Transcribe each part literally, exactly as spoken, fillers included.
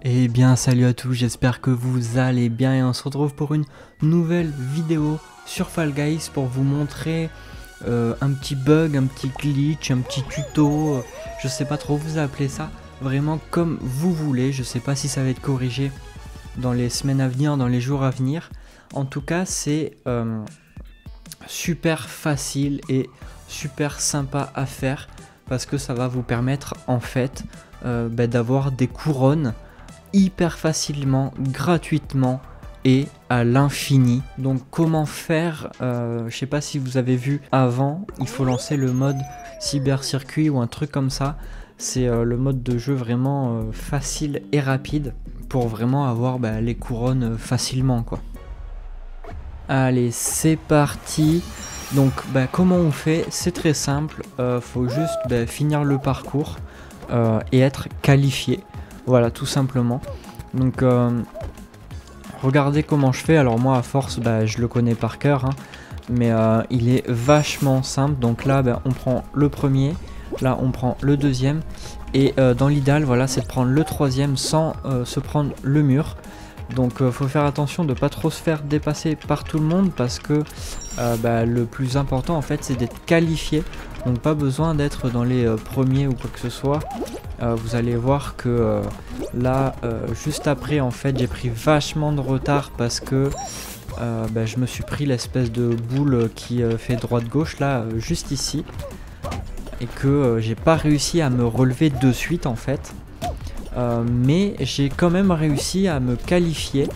Eh bien salut à tous, j'espère que vous allez bien et on se retrouve pour une nouvelle vidéo sur Fall Guys pour vous montrer euh, un petit bug, un petit glitch, un petit tuto, euh, je sais pas trop vous appelez ça, vraiment comme vous voulez, je sais pas si ça va être corrigé dans les semaines à venir, dans les jours à venir. En tout cas c'est euh, super facile et super sympa à faire parce que ça va vous permettre en fait euh, bah, d'avoir des couronnes hyper facilement, gratuitement et à l'infini. Donc comment faire, euh, je sais pas si vous avez vu avant, il faut lancer le mode cybercircuit ou un truc comme ça. C'est euh, le mode de jeu vraiment euh, facile et rapide pour vraiment avoir bah, les couronnes euh, facilement quoi. Allez c'est parti. Donc bah, comment on fait? C'est très simple, euh, faut juste bah, finir le parcours euh, et être qualifié. Voilà, tout simplement. Donc, euh, regardez comment je fais. Alors moi, à force, bah, je le connais par cœur. Hein, mais euh, il est vachement simple. Donc là, bah, on prend le premier. Là, on prend le deuxième. Et euh, dans l'idéal, voilà, c'est de prendre le troisième sans euh, se prendre le mur. Donc, il euh, faut faire attention de ne pas trop se faire dépasser par tout le monde. Parce que euh, bah, le plus important, en fait, c'est d'être qualifié. Donc, pas besoin d'être dans les euh, premiers ou quoi que ce soit. Euh, vous allez voir que euh, là euh, juste après en fait j'ai pris vachement de retard parce que euh, bah, je me suis pris l'espèce de boule qui euh, fait droite gauche là euh, juste ici et que euh, j'ai pas réussi à me relever de suite en fait euh, mais j'ai quand même réussi à me qualifier,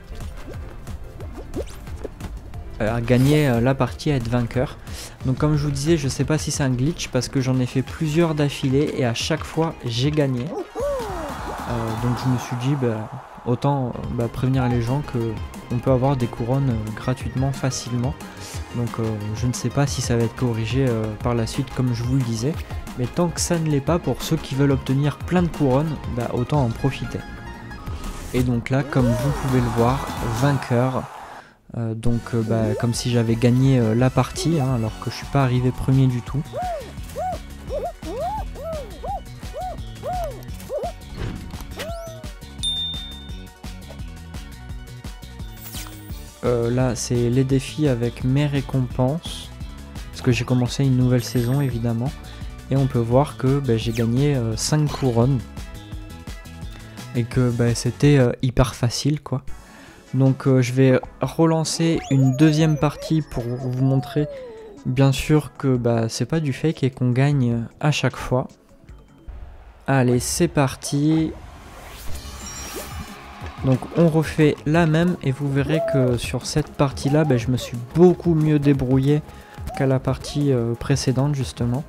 à gagner euh, la partie, à être vainqueur. Donc comme je vous disais, je sais pas si c'est un glitch parce que j'en ai fait plusieurs d'affilée et à chaque fois j'ai gagné. Euh, donc je me suis dit bah, autant bah, prévenir les gens que on peut avoir des couronnes euh, gratuitement, facilement. Donc euh, je ne sais pas si ça va être corrigé euh, par la suite comme je vous le disais. Mais tant que ça ne l'est pas, pour ceux qui veulent obtenir plein de couronnes, bah, autant en profiter. Et donc là, comme vous pouvez le voir, vainqueur. Euh, donc euh, bah, comme si j'avais gagné euh, la partie hein, alors que je suis pas arrivé premier du tout. Euh, là c'est les défis avec mes récompenses parce que j'ai commencé une nouvelle saison évidemment et on peut voir que bah, j'ai gagné euh, cinq couronnes et que bah, c'était euh, hyper facile quoi. Donc euh, je vais relancer une deuxième partie pour vous montrer bien sûr que bah, c'est pas du fake et qu'on gagne à chaque fois. Allez c'est parti. Donc on refait la même et vous verrez que sur cette partie là bah, je me suis beaucoup mieux débrouillé qu'à la partie euh, précédente justement.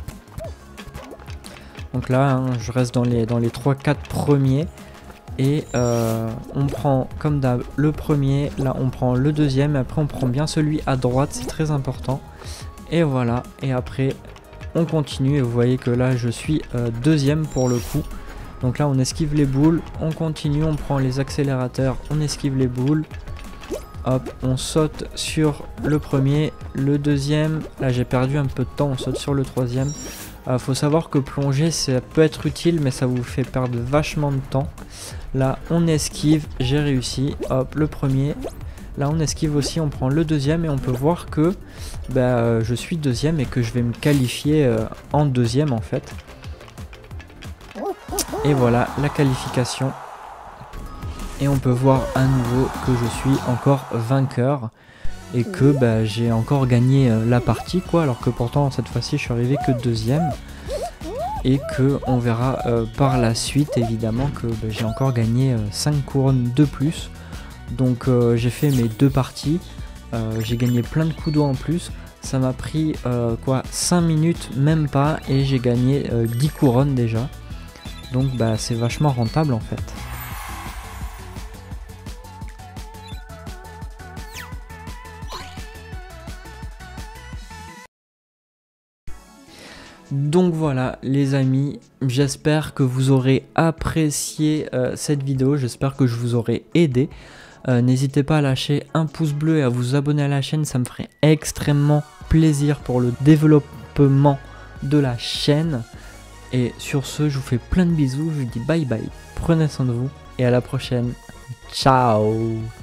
Donc là hein, je reste dans les, dans les trois quatre premiers. Et euh, on prend comme d'hab le premier, là on prend le deuxième, et après on prend bien celui à droite, c'est très important. Et voilà, et après on continue et vous voyez que là je suis euh, deuxième pour le coup. Donc là on esquive les boules, on continue, on prend les accélérateurs, on esquive les boules. Hop, on saute sur le premier, le deuxième, là j'ai perdu un peu de temps, on saute sur le troisième. Euh, faut savoir que plonger ça peut être utile mais ça vous fait perdre vachement de temps. Là on esquive, j'ai réussi, hop le premier. Là on esquive aussi, on prend le deuxième et on peut voir que bah, euh, je suis deuxième et que je vais me qualifier euh, en deuxième en fait. Et voilà la qualification. Et on peut voir à nouveau que je suis encore vainqueur. Et que bah, j'ai encore gagné euh, la partie quoi, alors que pourtant cette fois-ci je suis arrivé que deuxième. Et que on verra euh, par la suite évidemment que bah, j'ai encore gagné euh, cinq couronnes de plus. Donc euh, j'ai fait mes deux parties, euh, j'ai gagné plein de coups d'eau en plus. Ça m'a pris euh, quoi cinq minutes même pas et j'ai gagné euh, dix couronnes déjà. Donc bah c'est vachement rentable en fait. Donc voilà les amis, j'espère que vous aurez apprécié euh, cette vidéo, j'espère que je vous aurai aidé. Euh, N'hésitez pas à lâcher un pouce bleu et à vous abonner à la chaîne, ça me ferait extrêmement plaisir pour le développement de la chaîne. Et sur ce, je vous fais plein de bisous, je vous dis bye bye, prenez soin de vous et à la prochaine. Ciao.